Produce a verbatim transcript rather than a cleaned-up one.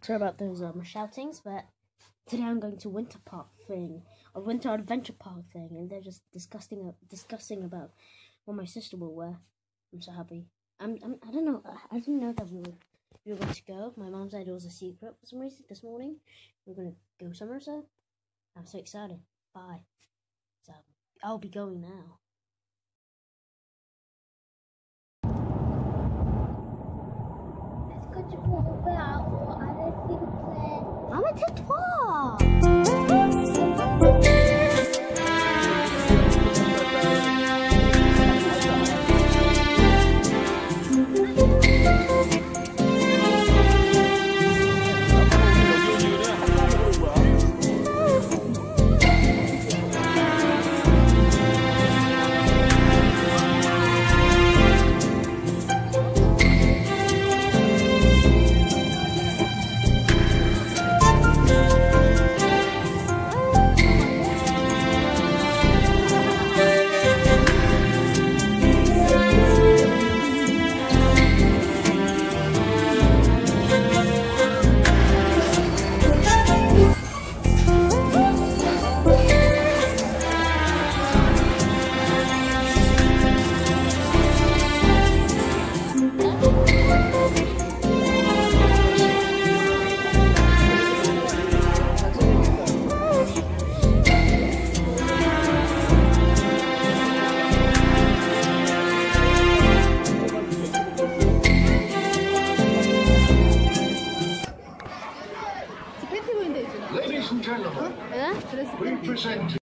Sorry about those um, shoutings, but today I'm going to Winter Park thing, a Winter Adventure Park thing, and they're just discussing discussing about what my sister will wear. I'm so happy. I'm, I'm I don't know. I didn't know that we were we were going to go. My mom said it was a secret for some reason this morning. We we're gonna go somewhere, so I'm so excited. Bye. So I'll be going now. I'm a tatouage. Ladies and gentlemen, we present